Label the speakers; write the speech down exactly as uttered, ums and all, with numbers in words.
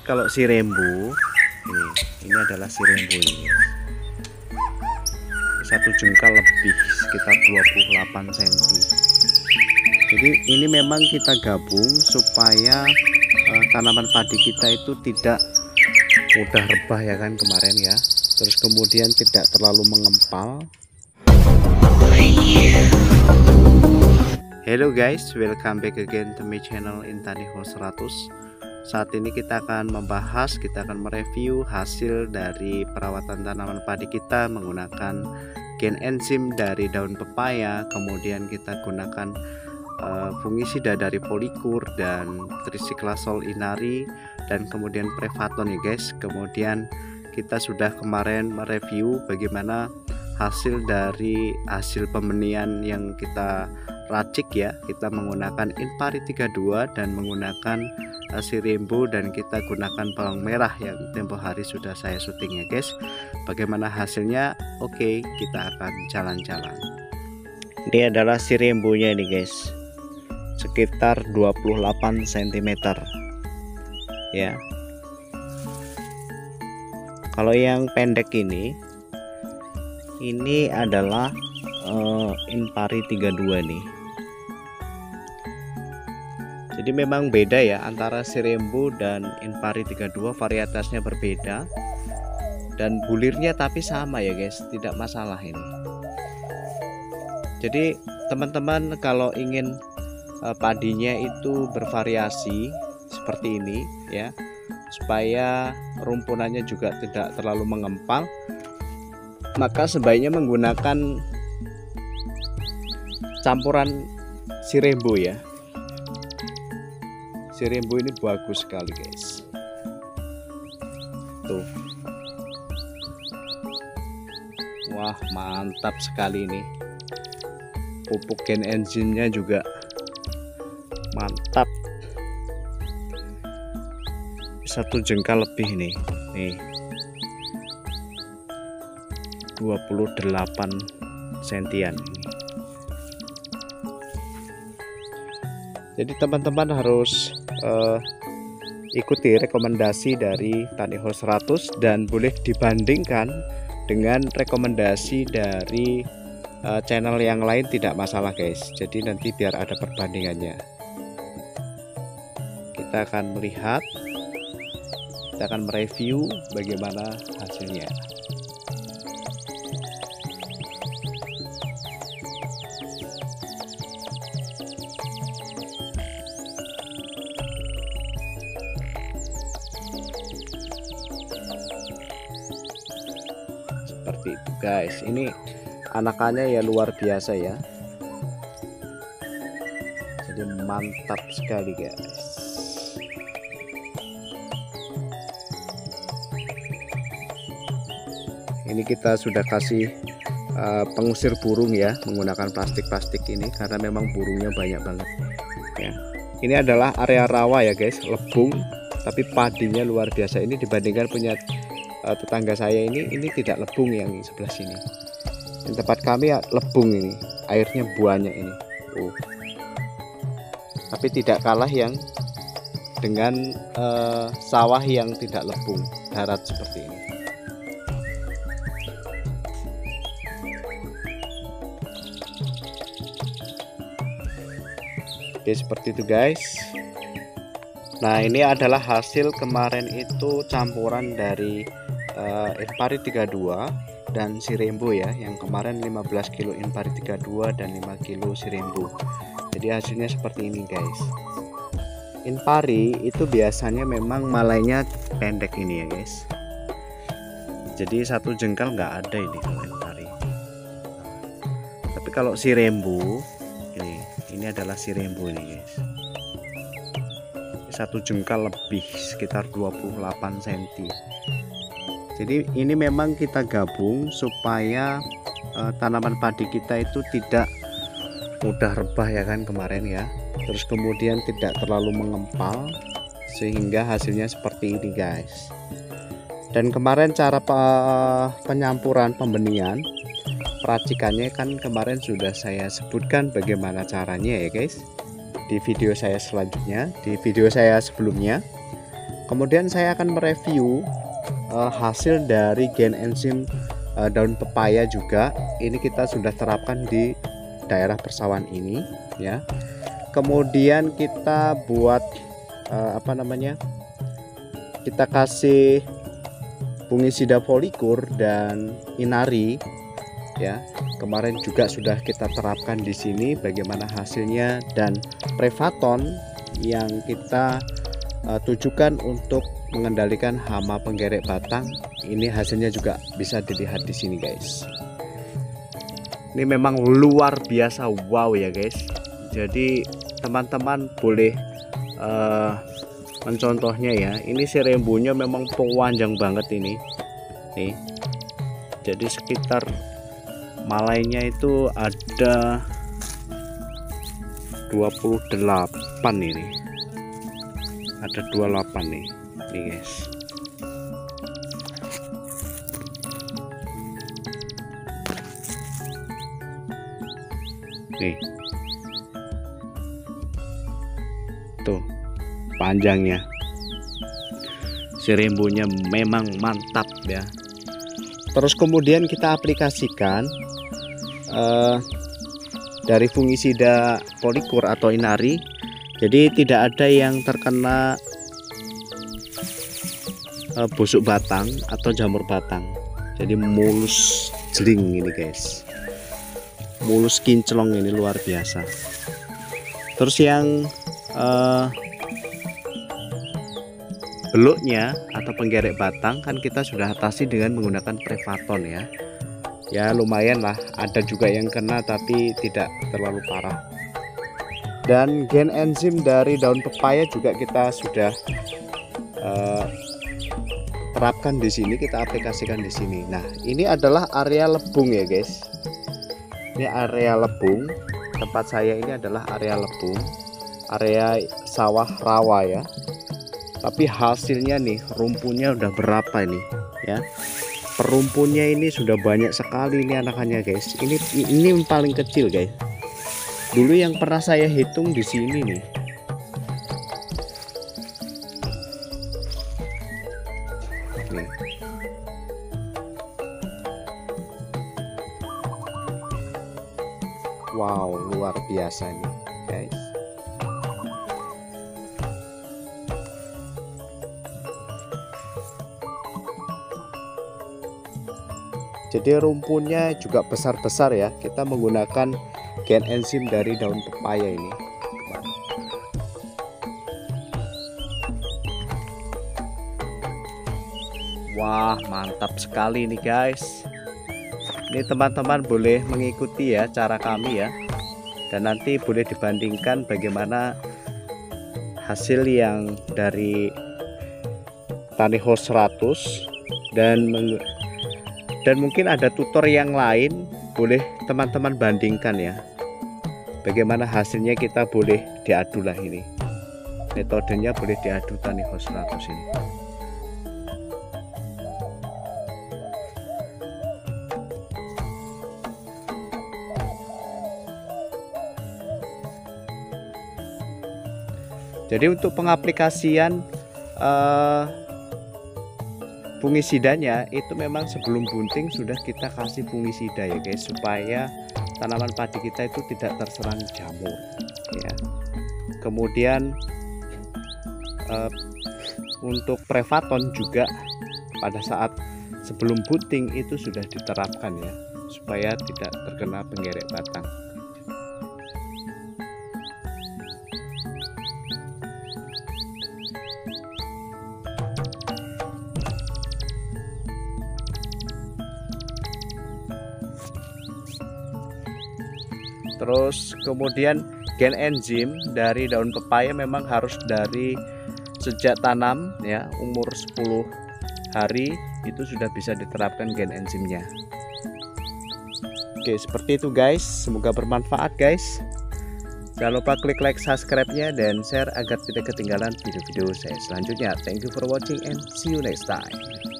Speaker 1: kalau si rembu ini, ini adalah si rembu ini. Satu jengkal lebih, sekitar dua puluh delapan sentimeter. Jadi ini memang kita gabung supaya eh, tanaman padi kita itu tidak mudah rebah ya kan kemarin ya. Terus kemudian tidak terlalu mengempal. Hello guys, welcome back again to my channel Intaniho seratus. Saat ini kita akan membahas, kita akan mereview hasil dari perawatan tanaman padi kita menggunakan gen enzim dari daun pepaya. Kemudian kita gunakan uh, fungisida dari Polikur dan Tricyclasol inari, dan kemudian Prevaton ya guys. Kemudian kita sudah kemarin mereview bagaimana hasil dari hasil pembenihan yang kita racik ya. Kita menggunakan Inpari tiga puluh dua dan menggunakan uh, si rembu, dan kita gunakan bawang merah yang tempo hari sudah saya syuting ya guys. Bagaimana hasilnya? Oke, kita akan jalan-jalan. Ini adalah si rembunya ini guys, sekitar dua puluh delapan sentimeter ya. Kalau yang pendek ini ini adalah uh, Inpari tiga puluh dua nih. Jadi memang beda ya antara si rembu dan Inpari tiga puluh dua, varietasnya berbeda dan bulirnya tapi sama ya guys, tidak masalah ini. Jadi teman-teman kalau ingin uh, padinya itu bervariasi seperti ini ya, supaya rumpunannya juga tidak terlalu mengempal, maka sebaiknya menggunakan campuran si rembu ya. Si rembu ini bagus sekali guys. Tuh. Wah, mantap sekali ini. Pupuk gen enzimnya juga mantap. Satu jengkal lebih nih. Nih. dua puluh delapan sentian ini. Jadi teman-teman harus uh, ikuti rekomendasi dari Intaniho seratus dan boleh dibandingkan dengan rekomendasi dari uh, channel yang lain, tidak masalah guys. Jadi nanti biar ada perbandingannya. Kita akan melihat, kita akan mereview bagaimana hasilnya. Seperti itu guys. Ini anakannya ya luar biasa ya. Jadi mantap sekali guys. Ini kita sudah kasih uh, pengusir burung ya, menggunakan plastik-plastik ini karena memang burungnya banyak banget ya. Ini adalah area rawa ya guys, lebung, tapi padinya luar biasa. Ini dibandingkan punya uh, tetangga saya ini, ini tidak lebung yang sebelah sini. Yang tempat kami ya lebung ini, airnya banyak ini. Uh. Tapi tidak kalah yang dengan uh, sawah yang tidak lebung, darat seperti ini. Oke, seperti itu guys. Nah, ini adalah hasil kemarin itu campuran dari uh, Inpari tiga puluh dua dan si rembu ya. Yang kemarin lima belas kilo Inpari tiga puluh dua dan lima kilo si rembu. Jadi hasilnya seperti ini guys. Inpari itu biasanya memang malainya pendek ini ya guys. Jadi satu jengkal nggak ada ini kalau Inpari. Tapi kalau si rembu ini, ini adalah si rembu ini guys. Satu jengkal lebih, sekitar dua puluh delapan sentimeter. Jadi ini memang kita gabung supaya uh, tanaman padi kita itu tidak mudah rebah ya kan kemarin ya. Terus kemudian tidak terlalu mengempal sehingga hasilnya seperti ini guys. Dan kemarin cara pe penyampuran pembenihan, peracikannya kan kemarin sudah saya sebutkan bagaimana caranya ya guys, di video saya selanjutnya, di video saya sebelumnya. Kemudian saya akan mereview uh, hasil dari gen enzim uh, daun pepaya juga. Ini kita sudah terapkan di daerah persawahan ini ya. Kemudian kita buat uh, apa namanya? Kita kasih fungisida folikur dan inari ya. Kemarin juga sudah kita terapkan di sini bagaimana hasilnya, dan Prevaton yang kita uh, tujukan untuk mengendalikan hama penggerek batang. Ini hasilnya juga bisa dilihat di sini guys. Ini memang luar biasa, wow ya guys. Jadi teman-teman boleh uh, mencontohnya ya. Ini si rembunya memang panjang banget ini nih. Jadi sekitar malainya itu ada dua puluh delapan ini. Ada dua puluh delapan nih. Nih guys. Nih. Tuh panjangnya. Si rembunya memang mantap ya. Terus kemudian kita aplikasikan uh, dari fungisida folikur atau inari. Jadi tidak ada yang terkena uh, busuk batang atau jamur batang. Jadi mulus jling ini guys. Mulus kinclong ini luar biasa. Terus yang uh, beluknya atau penggerek batang kan kita sudah atasi dengan menggunakan Prevaton ya. Ya lumayan lah, ada juga yang kena tapi tidak terlalu parah. Dan gen enzim dari daun pepaya juga kita sudah uh, terapkan di sini, kita aplikasikan di sini. Nah, ini adalah area lebung ya guys. Ini area lebung. Tempat saya ini adalah area lebung, area sawah rawa ya. Tapi hasilnya nih, rumpunnya udah berapa ini ya? Perumpunnya ini sudah banyak sekali ini anakannya guys. Ini ini yang paling kecil guys. Dulu yang pernah saya hitung di sini nih. Nih. Wow, luar biasa nih guys. Jadi rumpunnya juga besar-besar ya. Kita menggunakan gen enzim dari daun pepaya ini. Wah, mantap sekali nih guys. Ini teman-teman boleh mengikuti ya cara kami ya. Dan nanti boleh dibandingkan bagaimana hasil yang dari Tanihost seratus dan dan mungkin ada tutor yang lain, boleh teman-teman bandingkan ya. Bagaimana hasilnya, kita boleh diadu lah ini. Metodenya boleh diadu Tanihost seratus ini. Jadi untuk pengaplikasian uh, fungisidanya itu memang sebelum bunting sudah kita kasih fungisida ya guys, supaya tanaman padi kita itu tidak terserang jamur ya. Kemudian uh, untuk Prevaton juga pada saat sebelum bunting itu sudah diterapkan ya, supaya tidak terkena penggerek batang. Terus kemudian gen enzim dari daun pepaya memang harus dari sejak tanam ya, umur sepuluh hari itu sudah bisa diterapkan gen enzimnya. Oke, seperti itu guys, semoga bermanfaat guys. Jangan lupa klik like, subscribe-nya dan share agar tidak ketinggalan video-video saya selanjutnya. Thank you for watching and see you next time.